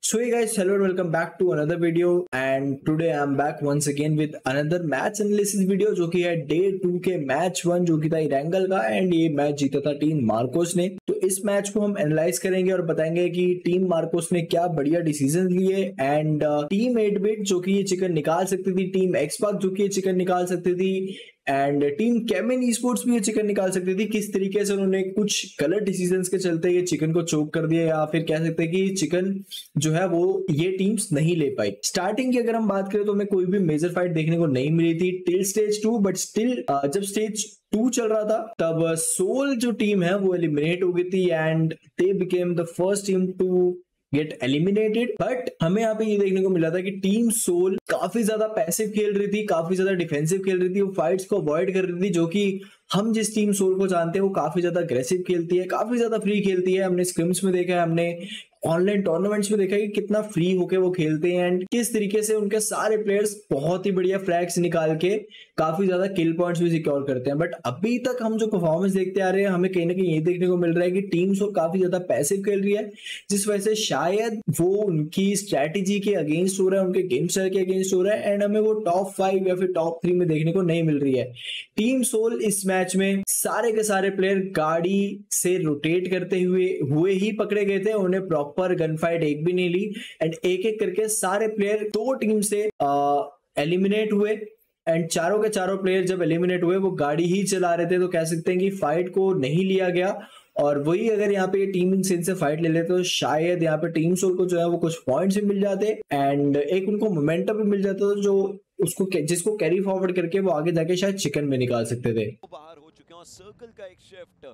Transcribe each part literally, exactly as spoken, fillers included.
So hey guys, hello and welcome back to another video and today I am back once again with another match analysis video जो कि है day two के match one जो कि था Erangel का and ये match जीता था टीम मार्कोस ने। तो इस मैच को हम एनालाइज करेंगे और बताएंगे कि टीम मार्कोस ने क्या बढ़िया डिसीजन लिए एंड टीम एट बिट जो कि ये चिकन निकाल सकती थी, टीम एक्सपाक जो कि ये चिकन निकाल सकती थी एंड टीम केमिन ई-स्पोर्ट्स भी ये चिकन निकाल सकती थी। किस तरीके से उन्होंने कुछ गलत डिसीजंस के चलते ये चिकन को चोक कर दिया या फिर कह सकते हैं कि चिकन जो है वो ये टीम्स नहीं ले पाई। स्टार्टिंग की अगर हम बात करें तो हमें कोई भी मेजर फाइट देखने को नहीं मिली थी till stage two, but still जब स्टेज टू चल रहा था तब सोल जो टीम है वो एलिमिनेट हो गई थी and they became the first team to get eliminated. But हमें यहाँ पे ये देखने को मिला था कि टीम सोल काफी ज्यादा पैसिव खेल रही थी, काफी ज्यादा डिफेंसिव खेल रही थी, वो फाइट्स को अवॉइड कर रही थी, जो कि हम जिस टीम सोल को जानते हैं वो काफी ज्यादा अग्रेसिव खेलती है, काफी ज्यादा फ्री खेलती है। हमने स्क्रिम्स में देखा है, हमने ऑनलाइन टूर्नामेंट्स में देखा है कि कितना फ्री होके वो खेलते हैं एंड किस तरीके से उनके सारे प्लेयर्स बहुत ही बढ़िया फ्रैग्स निकाल के काफी ज्यादा किल पॉइंट्स भी सिक्योर करते हैं। बट अभी तक हम जो परफॉर्मेंस देखते आ रहे हैं हमें कहीं ना कहीं ये देखने को मिल रहा है कि टीम सोल काफी ज्यादा पैसिव खेल रही है, जिस वजह से शायद वो उनकी स्ट्रैटेजी के अगेंस्ट हो रहा है, उनके गेम स्टाइल के अगेंस्ट हो रहा है एंड हमें वो टॉप फाइव या फिर टॉप थ्री में देखने को नहीं मिल रही है। टीम सोल इस मैच में सारे के सारे प्लेयर गाड़ी से रोटेट करते हुए हुए ही पकड़े गए थे, उन्हें प्रॉपर गन फाइट एक भी नहीं ली एंड एक एक करके सारे प्लेयर दो टीम से एलिमिनेट हुए एंड चारों के चारों प्लेयर जब एलिमिनेट हुए वो गाड़ी ही चला रहे थे, तो कह सकते हैं कि फाइट को नहीं लिया गया। और वही अगर यहाँ पे टीम सिन से फाइट ले लेते तो शायद यहाँ पे टीम सोल को जो है वो कुछ पॉइंट्स भी मिल जाते एंड एक उनको मोमेंटम भी मिल जाता तो जो उसको जिसको कैरी फॉरवर्ड करके वो आगे जाके शायद चिकन में निकाल सकते थे। बाहर हो चुके हैं सर्कल का एक शिफ्ट।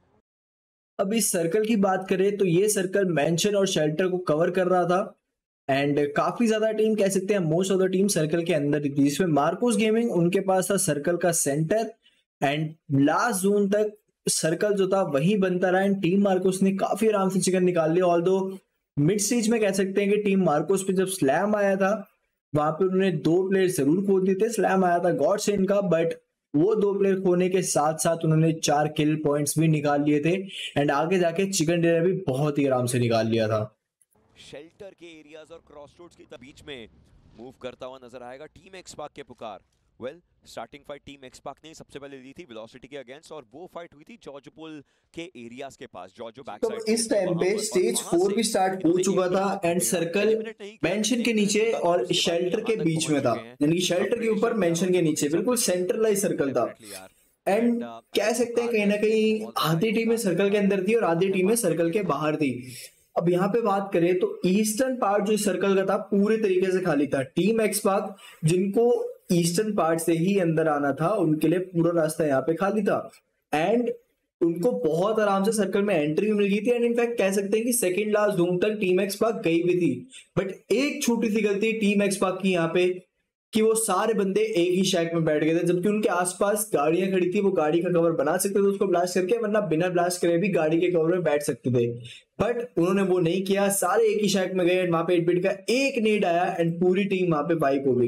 अब इस सर्कल की बात करें तो ये सर्कल मेंशन और शेल्टर को कवर कर रहा था एंड काफी ज्यादा टीम कह सकते हैं most of the team circle के अंदर ही थी, जिसमें मार्कोस गेमिंग उनके पास था सर्कल का सेंटर एंड लास्ट जोन तक सर्कल जो था वही बनता रहा एंड टीम मार्कोस ने काफी आराम से चिकन निकाल लिया। ऑल्दो मिड स्टेज में कह सकते हैं कि टीम मार्कोस पे जब स्लैम आया था वहां पे उन्होंने दो प्लेयर जरूर खो दिए थे। स्लैम आया था गॉडसेन का, बट वो दो प्लेयर खोने के साथ साथ उन्होंने चार किल पॉइंट्स भी निकाल लिए थे एंड आगे जाके चिकन डिनर भी बहुत ही आराम से निकाल लिया था। शेल्टर के एरियाज और क्रॉसरोड्स के बीच में मूव करता हुआ नजर आएगा टीम एक्सपाक के पुकार। Well starting fight team XSpark ने सबसे पहले ली थी वेलोसिटी के अगेंस्ट और वो फाइट हुई थी जॉर्ज पुल के एरियाज के पास। जॉर्जो बैक तो साइड इस टाइम पे स्टेज फोर भी स्टार्ट हो चुका था एंड सर्कल मेंशन के नीचे और शेल्टर के बीच में था, यानी शेल्टर के ऊपर मेंशन के नीचे बिल्कुल सेंट्रलाइज सर्कल था एंड कह सकते हैं कहीं ना कहीं आधी टीमें सर्कल के अंदर थी और आधी टीमें सर्कल के बाहर थी। अब यहाँ पे बात करें तो ईस्टर्न पार्ट जो सर्कल का था पूरे तरीके से खाली था। टीम एक्सपाक जिनको ईस्टर्न पार्ट से ही अंदर आना था उनके लिए पूरा रास्ता यहाँ पे खाली था एंड उनको बहुत आराम से सर्कल में एंट्री मिल गई थी एंड इनफैक्ट कह सकते हैं कि सेकंड लास्ट जोन तक टीम एक्सपाक गई भी थी। बट एक छोटी सी गलती टीम एक्सपाक की यहाँ पे कि वो सारे बंदे एक ही शैक में बैठ गए थे, जबकि उनके आसपास गाड़ियां खड़ी थी, वो गाड़ी का कवर बना सकते थे उसको ब्लास्ट करके, वरना बिना ब्लास्ट करे भी गाड़ी के कवर में बैठ सकते थे। बट उन्होंने वो नहीं किया, सारे एक ही शैक में गए एंड वहां पे एट बिट का एक नीड आया एंड पूरी टीम वहां पे वाइप हो गई।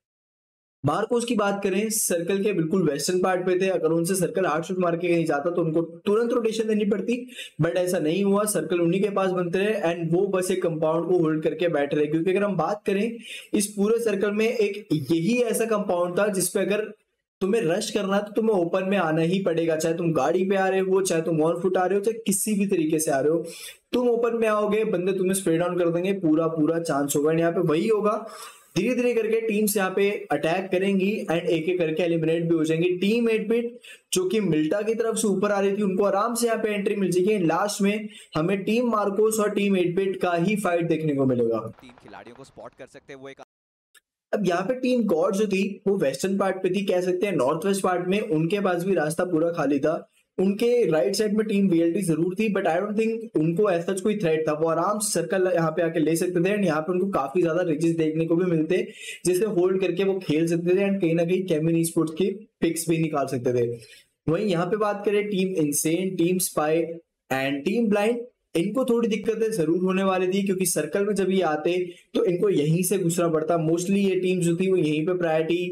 मार्कोस की बात करें सर्कल के बिल्कुल वेस्टर्न पार्ट पे थे, अगर उनसे सर्कल हार्ड शॉट मार के कहीं जाता तो उनको तुरंत रोटेशन देनी पड़ती, बट ऐसा नहीं हुआ। सर्कल उन्हीं के पास बनते रहे एंड वो बस एक कंपाउंड को होल्ड करके बैठ रहे, क्योंकि अगर हम बात करें इस पूरे सर्कल में एक यही ऐसा कंपाउंड था जिसपे अगर तुम्हें रश करना है तो तुम्हें ओपन में आना ही पड़ेगा, चाहे तुम गाड़ी पे आ रहे हो, चाहे तुम ऑन फुट आ रहे हो, चाहे किसी भी तरीके से आ रहे हो, तुम ओपन में आओगे बंदे तुम्हें स्प्रे डाउन कर देंगे, पूरा पूरा चांस होगा। यहाँ पे वही होगा, धीरे धीरे करके टीम्स यहाँ पे अटैक करेंगी एंड एक एक करके एलिमिनेट भी हो जाएंगी। टीम एट बिट जो कि मिल्टा की तरफ से ऊपर आ रही थी उनको आराम से यहाँ पे एंट्री मिल जाएगी। लास्ट में हमें टीम मार्कोस और टीम एट बिट का ही फाइट देखने को मिलेगा। तीन खिलाड़ियों को स्पॉट कर सकते हैं वो एक। अब यहाँ पे टीम गॉड जो थी वो वेस्टर्न पार्ट पे थी, कह सकते हैं नॉर्थ वेस्ट पार्ट में उनके पास भी रास्ता पूरा खाली था। उनके राइट साइड में टीम वीएलटी जरूर थी, बट आई डोंट थिंक उनको ऐसा कोई थ्रेट था, वो आराम से सर्कल यहाँ पे आके ले सकते थे एंड यहाँ पे उनको काफी ज्यादा रिजेस देखने को भी मिलते जिसे होल्ड करके वो खेल सकते थे एंड कहीं ना कहीं केमिन ई-स्पोर्ट्स की पिक्स भी निकाल सकते थे। वहीं यहाँ पे बात करें team Insane, team Spy and team Blind, इनको थोड़ी दिक्कतें जरूर होने वाली थी क्योंकि सर्कल में जब ये आते तो इनको यहीं से घुसना पड़ता। मोस्टली ये टीम जो थी वो यहीं पे प्रायोरिटी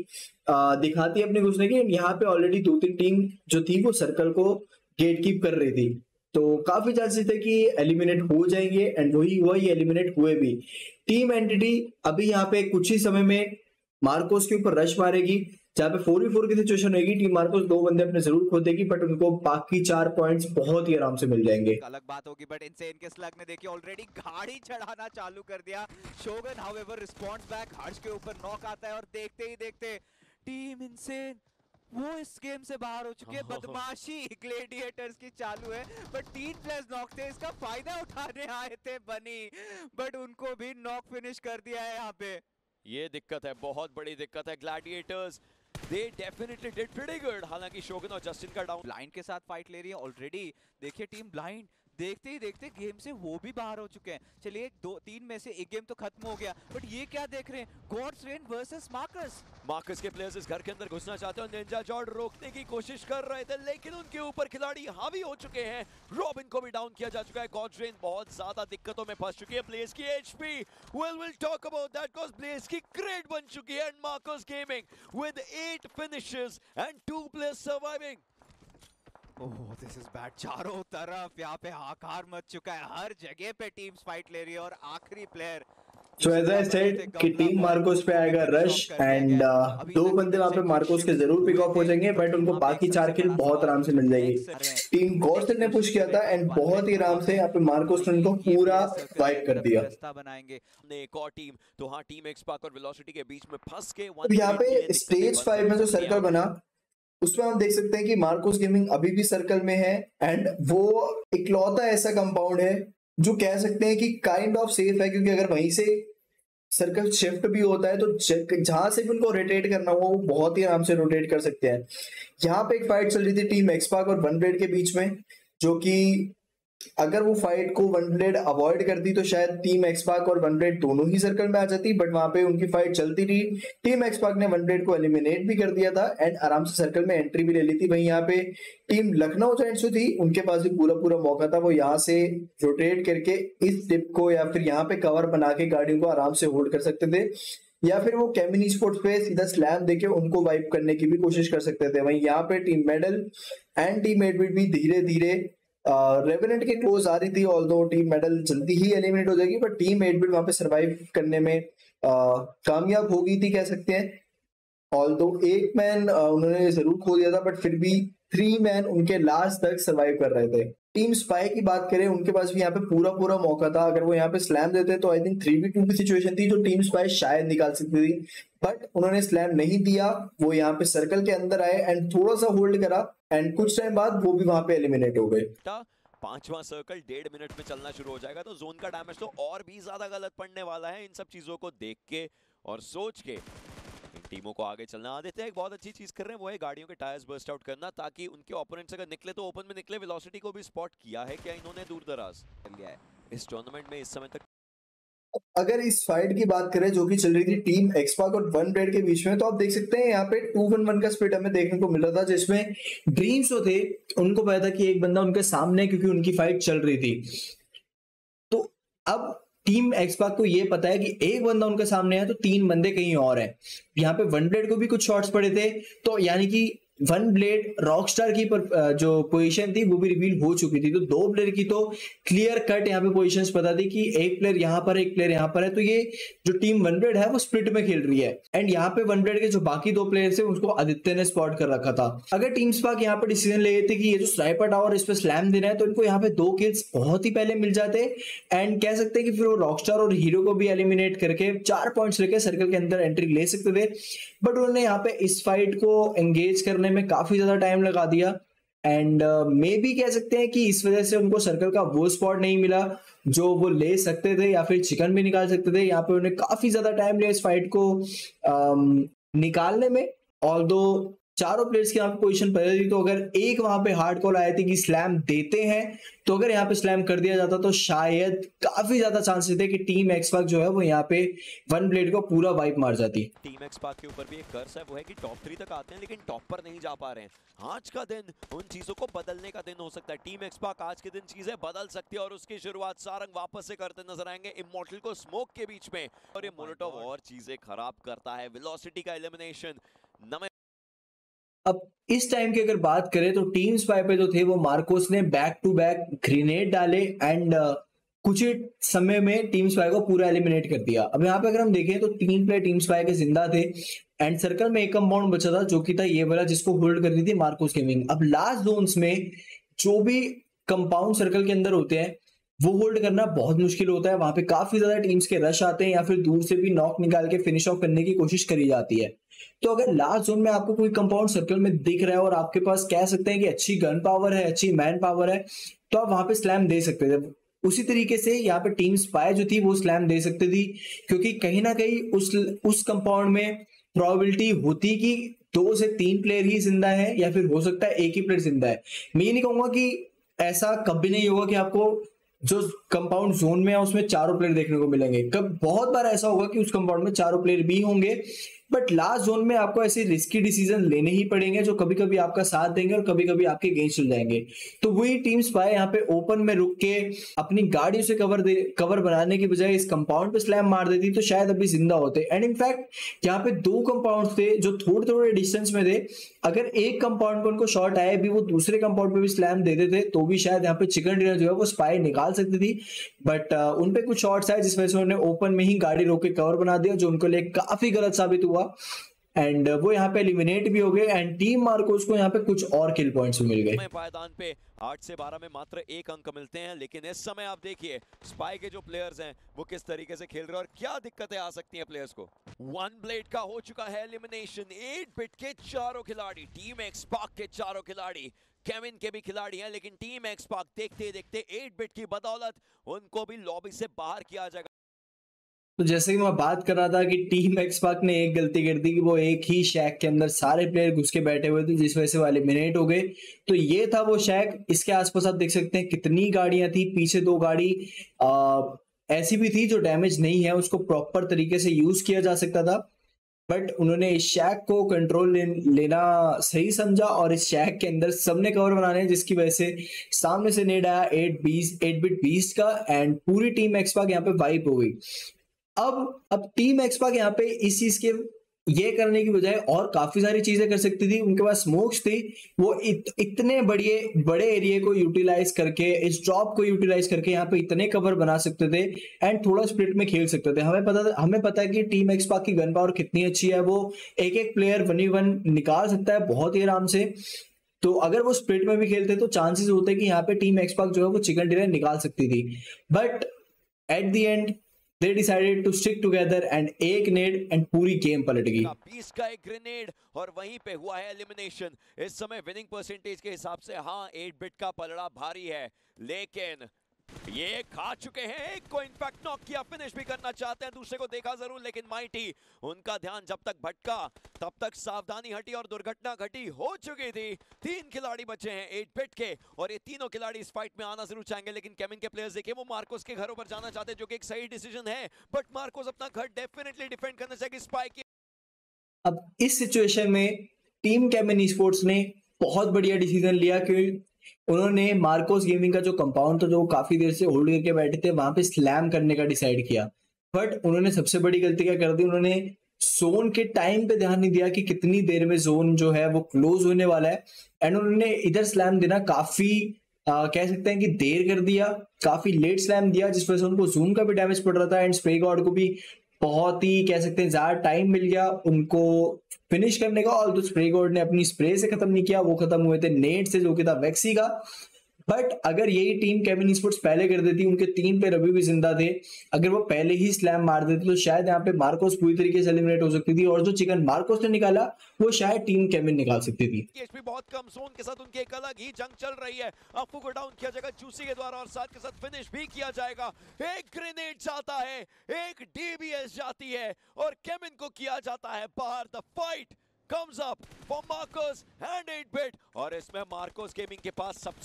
दिखाती है अपने घुसने की, यहाँ पे ऑलरेडी दो तीन टीम जो थी वो सर्कल को गेट कीप कर रही थी। तो काफी चांसेस थे कि एलिमिनेट हो जाएंगे एंड वही वही एलिमिनेट हुए भी। टीम एंटिटी अभी यहाँ पे कुछ ही समय में मार्कोस के ऊपर रश मारेगी, जहाँ पे फोर वी फोर की सिचुएशन रहेगी। टीम मार्कोस दो बंदे अपने जरूर खो देगी, बट उनको बाकी चार पॉइंट्स बहुत ही आराम से मिल जाएंगे। अलग बात होगी, बट इनसेन के स्लग ने देखिए ऑलरेडी गाड़ी चढ़ाना चालू कर दिया। Shogun however responds back, Harsh के ऊपर नॉक आता है और देखते ही देखते टीम इनसेन वो इस गेम से बाहर हो चुकी है। बदमाशी ग्लेडिएटर्स की चालू है, बट तीन प्लेयर्स नॉक थे, इसका फायदा उठाने आए थे बनी, बट उनको भी नॉक फिनिश कर दिया है यहाँ पे। ये दिक्कत है, बहुत बड़ी दिक्कत है। Gladiators they definitely did pretty good। हालांकि शोगन और जस्टिन का डाउन ब्लाइंड के साथ फाइट ले रही है ऑलरेडी। देखिए टीम ब्लाइंड देखते ही देखते गेम से वो भी बाहर हो चुके हैं। चलिए दो तीन में से एक गेम तो खत्म हो गया, बट ये क्या देख रहे हैं, Gods Reign versus Marcus. Marcus के प्लेयर्स इस घर के अंदर घुसना चाहते हैं, निंजा जॉर्ड रोकने की कोशिश कर रहे थे, लेकिन उनके ऊपर खिलाड़ी हावी हो चुके हैं। रॉबिन को भी डाउन किया जा चुका है। गॉड्स रेन बहुत ज्यादा दिक्कतों में फंस चुकी है। ब्लेज की HP well will talk about that, because Blaze की क्रेट बन चुकी है and Marcus gaming with eight finishes and two players surviving. Oh this is bad. चारों तरफ यहाँ पे हाहाकार मच चुका है, हर जगह पे टीम्स फाइट ले रही है और आखिरी player So as I said कि टीम मार्कोस पे आएगा रश एंड uh, दो बंदे वहां पे मार्कोस के जरूर पिक ऑफ हो जाएंगे, बट उनको बाकी चार किल बहुत आराम से मिल जाएगी। टीम गॉड्स ने पुश किया था एंड बहुत ही आराम से यहाँ पे मार्कोस ने उनको पूरा वाइप कर दिया। एक और टीम तो हाँ, टीम एक्सपार्क और वेलोसिटी के बीच में फंस के यहाँ पे स्टेज फाइव में जो सर्कल बना उसमें हम देख सकते हैं कि मार्कोस गेमिंग अभी भी सर्कल में है एंड वो इकलौता ऐसा कंपाउंड है जो कह सकते हैं कि काइंड ऑफ सेफ है, क्योंकि अगर वहीं से सर्कल शिफ्ट भी होता है तो जहां से भी उनको रोटेट करना हो वो बहुत ही आराम से रोटेट कर सकते हैं। यहाँ पे एक फाइट चल रही थी टीम एक्सपार्क और वन ब्लेड के बीच में, जो कि अगर वो फाइट को वन ब्लेड अवॉइड करती तो शायद टीम एक्सपार्क और वन ब्लेड दोनों ही सर्कल में आ जाती, बट वहां पे उनकी फाइट चलती रही। टीम एक्सपार्क ने वन ब्लेड को एलिमिनेट भी कर दिया था एंड आराम से सर्कल में एंट्री भी ले ली थी। वहीं यहाँ पे टीम लखनऊ जायंट्स थी, उनके पास भी पूरा पूरा मौका था, वो यहाँ से रोटेट करके इस टिप को या फिर यहाँ पे कवर बना के गाड़ियों को आराम से होल्ड कर सकते थे, या फिर वो कैमिनी स्पोर्ट्स पे सीधा स्लैम देके उनको वाइप करने की भी कोशिश कर सकते थे। वहीं यहाँ पे टीम मेडल एंड टीम एडविट भी धीरे धीरे रेवेनेंट के क्लोज आ रही थी, ऑल्दो टीम मेडल जल्दी ही एलिमिनेट हो जाएगी, बट टीम एडविट वहां पे सरवाइव करने में uh, कामयाब हो गई थी कह सकते हैं। ऑल्दो एक मैन uh, उन्होंने जरूर खो दिया था, बट फिर भी थ्री मैन उनके लास्ट तक सरवाइव कर रहे थे। टीम स्पाई की बात करें, उनके पास भी यहाँ पे पूरा पूरा मौका था, अगर वो यहाँ पे स्लैम देते तो I think three v two की सिचुएशन थी जो टीम स्पाई शायद निकाल सकती थी, बट उन्होंने स्लैम नहीं दिया। वो यहाँ पे सर्कल के अंदर आए एंड थोड़ा सा होल्ड करा एंड कुछ टाइम बाद वो भी वहां पे एलिमिनेट हो गए। पांचवा सर्कल डेढ़ मिनट में चलना शुरू हो जाएगा, तो जोन का डैमेज तो और भी ज्यादा गलत पड़ने वाला है। इन सब चीजों को देख के और सोच के इन टीमों को आगे चलना। आदित्य एक बहुत अच्छी चीज कर रहे हैं, वो है गाड़ियों के टायर्स बर्स्ट आउट करना, ताकि उनके ओपोनेंट्स अगर निकले तो ओपन में निकले। वेलोसिटी को भी स्पॉट किया है क्या इन्होंने दूर दराज लिया है इस टूर्नामेंट में इस समय तक। अगर इस फाइट की बात करें जो कि चल रही थी टीम एक्सपार्क और वन ब्लेड के बीच में, तो आप देख सकते हैं यहाँ पे टू वन वन का स्प्लिट हमें देखने को मिल रहा था, जिसमें ड्रीम्स जो थे उनको पता था कि एक बंदा उनके सामने, क्योंकि उनकी फाइट चल रही थी। तो अब टीम एक्सपार्क को ये पता है कि एक बंदा उनके सामने है तो तीन बंदे कहीं और हैं। यहाँ पे वन ब्लेड को भी कुछ शॉट्स पड़े थे, तो यानी कि वन ब्लेड रॉकस्टार की पर, जो पोजीशन थी वो भी रिवील हो चुकी थी। तो दो प्लेयर की तो क्लियर कट यहाँ पे पोजीशंस पता थी कि एक प्लेयर यहाँ पर एक प्लेयर यहाँ पर है, तो ये जो टीम वन ब्लेड है वो स्प्लिट में खेल रही है। एंड यहाँ पे वन ब्लेड के जो बाकी दो प्लेयर्स है उसको आदित्य ने स्पॉट कर रखा था। अगर टीम स्पार्क यहाँ पे डिसीजन ले लेते कि ये जो स्नाइपर टावर इस पे स्लैम देना है, तो इनको यहाँ पे दो किल्स बहुत ही पहले मिल जाते एंड कह सकते हैं कि फिर वो रॉकस्टार और हीरो को भी एलिमिनेट करके चार पॉइंट्स लेके सर्कल के अंदर एंट्री ले सकते थे। बट उन्होंने यहाँ पे इस फाइट को एंगेज करने में काफी ज्यादा टाइम लगा दिया एंड मे बी कह सकते हैं कि इस वजह से उनको सर्कल का वो स्पॉट नहीं मिला जो वो ले सकते थे, या फिर चिकन भी निकाल सकते थे। यहाँ पे उन्हें काफी ज्यादा टाइम लिया इस फाइट को um, निकालने में। ऑल्दो चारों प्लेयर्स की यहाँ पे पोजीशन पहले थी, तो अगर एक वहां पे हार्ड कॉल आए थे कि स्लैम देते हैं, तो अगर यहाँ पे स्लैम कर दिया जाता तो शायद काफी ज्यादा चांसेस थे कि टीम एक्सपार्क जो है वो यहाँ पे वन ब्लेड को पूरा वाइप मार जाती। टीम एक्सपार्क के ऊपर भी एक कर्स है, वो है कि टॉप थ्री तक आते हैं लेकिन टॉप पर नहीं जा पा रहे हैं। आज का दिन उन चीजों को बदलने का दिन हो सकता है। टीम एक्सपार्क आज के दिन चीजें बदल सकती है और उसकी शुरुआत सारंग वापस से करते नजर आएंगे इमॉर्टल को स्मोक के बीच में, और ये मोलोटोव और चीजें खराब करता है। वेलोसिटी का एलिमिनेशन अब इस टाइम की अगर बात करें तो टीम स्पाई पे जो थे वो मार्कोस ने बैक टू बैक ग्रेनेड डाले एंड uh, कुछ ही समय में टीम स्पाई को पूरा एलिमिनेट कर दिया। अब यहाँ पे अगर हम देखें तो तीन प्लेयर टीम स्पाई के जिंदा थे एंड सर्कल में एक कंपाउंड बचा था जो कि था ये वाला जिसको होल्ड कर रही थी मार्कोस गेमिंग। अब लास्ट जोन्स में जो भी कंपाउंड सर्कल के अंदर होते हैं वो होल्ड करना बहुत मुश्किल होता है। वहां पे काफी ज्यादा टीम्स के रश आते हैं या फिर दूर से भी नॉक निकाल के फिनिश ऑफ करने की कोशिश करी जाती है। तो अगर लास्ट जोन में आपको कोई कंपाउंड सर्कल में दिख रहा है और आपके पास कह सकते हैं कि अच्छी गन पावर है, अच्छी मैन पावर है, तो आप वहां पे स्लैम दे सकते थे। उसी तरीके से यहाँ पे टीम स्पाई जो थी वो स्लैम दे सकती थी, क्योंकि कहीं ना कहीं उस उस कंपाउंड में प्रोबेबिलिटी होती कि दो से तीन प्लेयर ही जिंदा है या फिर हो सकता है एक ही प्लेयर जिंदा है। मैं ये नहीं कहूंगा कि ऐसा कभी नहीं होगा कि आपको जो कंपाउंड जोन में है उसमें चारों प्लेयर देखने को मिलेंगे। कब बहुत बार ऐसा होगा कि उस कंपाउंड में चारों प्लेयर भी होंगे, बट लास्ट जोन में आपको ऐसे रिस्की डिसीजन लेने ही पड़ेंगे जो कभी कभी आपका साथ देंगे और कभी कभी आपके अगेंस्ट चल जाएंगे। तो वही टीम स्पाई यहाँ पे ओपन में रुक के अपनी गाड़ियों से कवर दे कवर बनाने की बजाय इस कंपाउंड पे स्लैम मार देती तो शायद अभी जिंदा होते। एंड इनफैक्ट यहाँ पे दो कंपाउंड थे जो थोड़े थोड़े डिस्टेंस में थे, अगर एक कंपाउंड पर उनको शॉट आए भी वो दूसरे कंपाउंड पे भी स्लैम दे देते तो भी शायद यहाँ पे चिकन डिनर जो है वो स्पाई निकाल सकती थी। बट uh, उन पे कुछ शॉट्स आए जिस वजह से उन्होंने ओपन में ही गाड़ी रोक के कवर बना दिया, जो उनको लिए काफी गलत साबित हुआ एंड uh, वो यहाँ पे एलिमिनेट भी हो गए एंड टीम मार्कोस को यहाँ पे कुछ और किल पॉइंट्स मिल गए। पायदान पे आठ से बारह में मात्र एक अंक मिलते हैं, लेकिन इस समय आप देखिए स्पाई के जो प्लेयर्स हैं वो किस तरीके से खेल रहे हैं और क्या दिक्कतें आ सकती हैं प्लेयर्स को। वन ब्लेड का हो चुका है एलिमिनेशन। एट बिट के चारों खिलाड़ी, टीम एक्सपार्क के चारों खिलाड़ी, केविन के भी खिलाड़ी हैं, लेकिन टीम एक्सपार्क देखते देखते एट बिट की बदौलत उनको भी लॉबी से बाहर किया जाएगा। तो जैसे कि मैं बात कर रहा था कि टीम एक्सपार्क ने एक गलती कर दी कि वो एक ही शैक के अंदर सारे प्लेयर घुस के बैठे हुए थे जिस वजह से वो एलिमिनेट हो गए। तो ये था वो शैक। इसके आसपास आप देख सकते हैं कितनी गाड़ियां थी, पीछे दो गाड़ी आ, ऐसी भी थी जो डैमेज नहीं है, उसको प्रॉपर तरीके से यूज किया जा सकता था, बट उन्होंने इस शैक को कंट्रोल ले, लेना सही समझा और इस शैक के अंदर सबने कवर बनाने, जिसकी वजह से सामने से नेड आया एट बीस एट बिट बीस का एंड पूरी टीम एक्सपार्क यहाँ पे वाइप हो गई। अब अब टीम एक्सपार्क यहाँ पे इस चीज के ये करने की बजाय और काफी सारी चीजें कर सकती थी। उनके पास स्मोक्स थी, वो इत, इतने बड़े बड़े एरिया को यूटिलाइज करके, इस ड्रॉप को यूटिलाइज करके यहाँ पे इतने कवर बना सकते थे एंड थोड़ा स्प्लिट में खेल सकते थे। हमें पता हमें पता है कि टीम एक्सपार्क की गन पावर कितनी अच्छी है, वो एक एक प्लेयर वन वन निकाल सकता है बहुत ही आराम से। तो अगर वो स्प्लिट में भी खेलते तो चांसेस होते कि यहाँ पे टीम एक्सपार्क जो है वो चिकन डिनर निकाल सकती थी, but at the end they decided to stick together and एक नेड एंड पूरी गेम पलट गई। बीस का एक ग्रेनेड और वहीं पे हुआ है एलिमिनेशन। इस समय विनिंग परसेंटेज के हिसाब से हाँ एट बिट का पलड़ा भारी है, लेकिन ये खा चुके हैं। एक को इनफैक्ट नॉक किया, फिनिश भी करना चाहते हैं, दूसरे को देखा जरूर, लेकिन माइटी उनका ध्यान जब तक भटका तब तक सावधानी हटी और दुर्घटना घटी हो चुकी थी। तीन खिलाड़ी बचे हैं एट बिट के और ये तीनों खिलाड़ी इस फाइट में आना जरूर चाहेंगे, लेकिन केविन के प्लेयर्स देखिए वो मार्कोस के घरों पर जाना चाहते हैं, जो कि एक सही डिसीजन है, बट मार्कोस अपना घर डेफिनेटली डिफेंड करना चाहिए स्पाई की। अब इस सिचुएशन में टीम केविन स्पोर्ट्स ने बहुत बढ़िया डिसीजन लिया कि उन्होंने मार्कोस गेमिंग का जो कंपाउंड था जो काफी देर से होल्ड करके बैठे थे वहां पे स्लैम करने का डिसाइड किया। बट उन्होंने सबसे बड़ी गलती क्या कर दी, उन्होंने जोन के टाइम पे ध्यान नहीं दिया कि कितनी देर में जोन जो है वो क्लोज होने वाला है एंड उन्होंने इधर स्लैम देना काफी आ, कह सकते हैं कि देर कर दिया, काफी लेट स्लैम दिया, जिस वजह से उनको जोन का भी डैमेज पड़ रहा था एंड स्प्रे गॉड को भी बहुत ही कह सकते हैं ज्यादा टाइम मिल गया उनको फिनिश करने का। और तो स्प्रे गॉड ने अपनी स्प्रे से खत्म नहीं किया, वो खत्म हुए थे नेट से जो कि था वेक्सी का। बट अगर यही टीम केविन स्पोर्ट्स पहले कर देती, उनके तीन प्लेयर अभी भी जिंदा थे, अगर वो पहले ही स्लैम मार देते तो शायद यहाँ पे मार्कोस पूरी तरीके से एलिमिनेट हो सकती थी और जो चिकन मार्कोस ने निकाला वो शायद टीम केविन निकाल सकती थी। एचपी बहुत कम, जोन के साथ उनकी एक अलग ही जंग चल रही है। अफू को डाउन किया जाएगा जूसी के द्वारा और साथ के साथ फिनिश भी किया जाएगा। एक ग्रेनेड जाता है, एक डीबीएस जाती है और केविन को किया जाता है बाहर। The fight comes up for Marcos and eight bit और इसमें मार्कोस गेमिंग के पास सबसे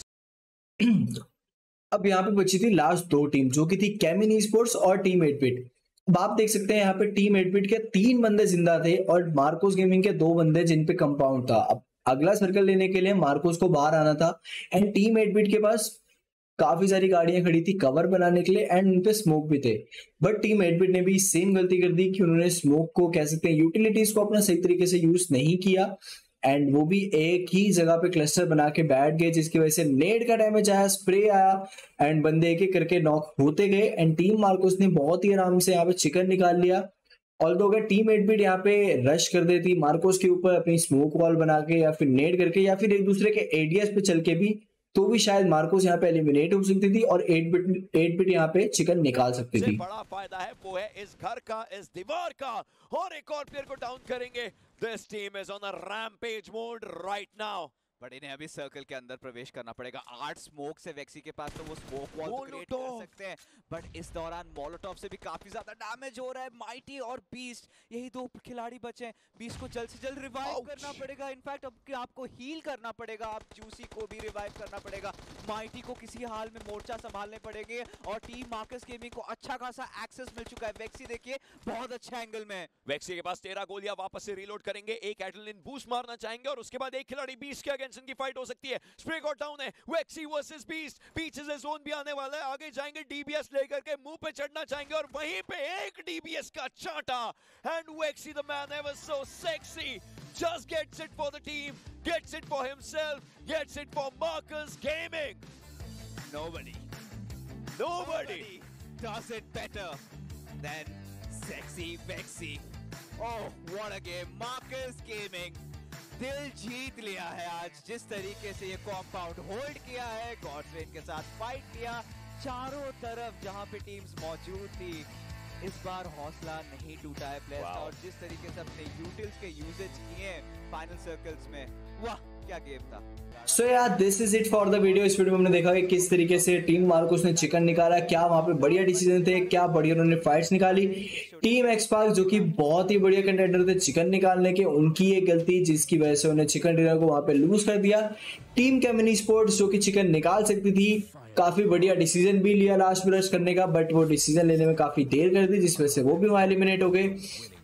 अब यहाँ पे बची थी लास्ट दो टीम जो कि थी केविन स्पोर्ट्स और टीम एट बिट। अब आप देख सकते हैं यहाँ पे टीम एट बिट के तीन बंदे जिंदा थे और मार्कोस गेमिंग के दो बंदे जिन पे कंपाउंड था। अब अगला सर्कल लेने के लिए मार्कोस को बाहर आना था एंड टीम एट बिट के पास काफी सारी गाड़ियां खड़ी थी कवर बनाने के लिए एंड उनपे स्मोक भी थे। बट टीम एट बिट ने भी सेम गलती कर दी कि उन्होंने स्मोक को कह सकते हैं यूटिलिटीज को अपना सही तरीके से यूज नहीं किया एंड वो भी एक ही जगह पे क्लस्टर बना के बैठ गए, जिसकी वजह से नेड का डैमेज आया, स्प्रे आया एंड बंदे एक एक करके नॉक होते गए। एंड टीम मार्कोस ने बहुत ही आराम से यहाँ पे चिकन निकाल लिया। ऑल्दो अगर टीम एट बीट यहाँ पे रश कर देती मार्कोस के ऊपर अपनी स्मोक वॉल बना के या फिर नेड करके या फिर एक दूसरे के एडीएस पे चल के भी, तो भी शायद मार्कोस यहाँ पे एलिमिनेट हो सकती थी और एट बिट एट बिट यहाँ पे चिकन निकाल सकती थी। बड़ा फायदा है वो है इस घर का, इस दीवार का, और एक और प्लेयर को डाउन करेंगे। This team is on a rampage mode right now, but इन्हें अभी सर्कल के अंदर प्रवेश करना पड़ेगा। आठ स्मोक से वेक्सी के पास, तो वो स्मोक वॉल क्रिएट कर सकते हैं, बट इस दौरान मोलोटॉव से भी काफी ज्यादा डैमेज हो रहा है। माइटी और बीस्ट यही दो खिलाड़ी बचे हैं। बीस्ट को जल्द से जल्द रिवाइव करना पड़ेगा, इनफैक्ट अब आपको हील करना पड़ेगा, आप जूसी को भी रिवाइव करना पड़ेगा। माइटी को किसी हाल में मोर्चा संभालने पड़ेंगे और टीम मार्कस गेमिंग को अच्छा खासा एक्सेस मिल चुका है। वेक्सी देखिए बहुत अच्छा एंगल में, वेक्सी के पास तेरह गोलियां, वापस से रीलोड करेंगे, एक एड्रेनलिन बूस्ट मारना चाहेंगे और उसके बाद एक खिलाड़ी बीस्ट के अगेंस्ट इनकी फाइट हो सकती है। स्प्रे गॉट डाउन है, वेक्सी वर्सेस बीस्ट, पीछे से जोन भी आने वाला है, आगे जाएंगे डीबीएस लेकर के, मुंह पे चढ़ना चाहेंगे और वहीं पे एक डीबीएस का चांटा। And Vexy the man ever so sexy just gets it for the team, gets it for himself, gets it for Marcus Gaming. Nobody, Nobody, nobody does it better than sexy Vexy. Oh, what a game. Marcus Gaming दिल जीत लिया है आज, जिस तरीके से ये compound hold किया है, गॉड्सवेन के साथ फाइट किया, चारों तरफ जहां पे टीम्स मौजूद थी, इस बार हौसला नहीं टूटा है प्लेयर्स का, और जिस तरीके से अपने यूटिल्स के यूजेज किए फाइनल सर्कल्स में, वाह क्या गेम था। सो यार this is it for the video. इस वीडियो में हमने देखा कि किस तरीके से टीम मार्कोस ने चिकन निकाला, क्या वहां पे बढ़िया डिसीजन थे, क्या बढ़िया उन्होंने फाइट्स निकाली। टीम एक्सपार्क जो कि बहुत ही बढ़िया कंटेंडर थे चिकन निकालने के, उनकी एक गलती जिसकी वजह से उन्हें चिकन डिनर को वहां पे लूज कर दिया। टीम केमिनी स्पोर्ट्स जो कि चिकन निकाल सकती थी, काफी बढ़िया डिसीजन भी लिया लास्ट में रश करने का, बट वो डिसीजन लेने में काफी देर कर दी, जिस वजह से वो भी वहां एलिमिनेट हो गए।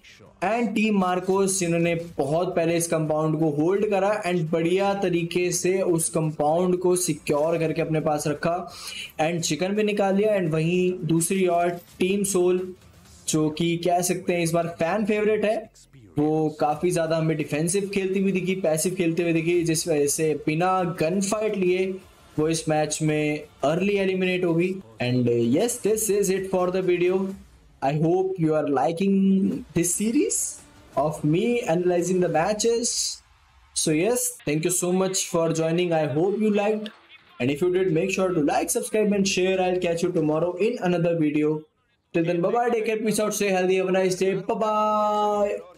एंड टीम मार्कोस जिन्होंने बहुत पहले इस कंपाउंड को होल्ड करा एंड बढ़िया तरीके से उस कंपाउंड को सिक्योर करके अपने पास रखा एंड चिकन भी निकाल लिया। एंड वहीं दूसरी ओर टीम सोल जो कि कह सकते हैं इस बार फैन फेवरेट है, वो काफी ज्यादा हमें डिफेंसिव खेलती हुई दिखी, पैसिव खेलते हुए दिखी, जिस वजह से बिना गन फाइट लिए वो इस मैच में अर्ली एलिमिनेट होगी। And yes this is it for the video. I hope you are liking this series of me analyzing the matches. So yes, thank you so much for joining. I hope you liked. And if you did, make sure to like, subscribe and share. I'll catch you tomorrow in another video. Till then, bye bye. Take care. Peace out. Stay healthy. Have a nice day. Bye bye.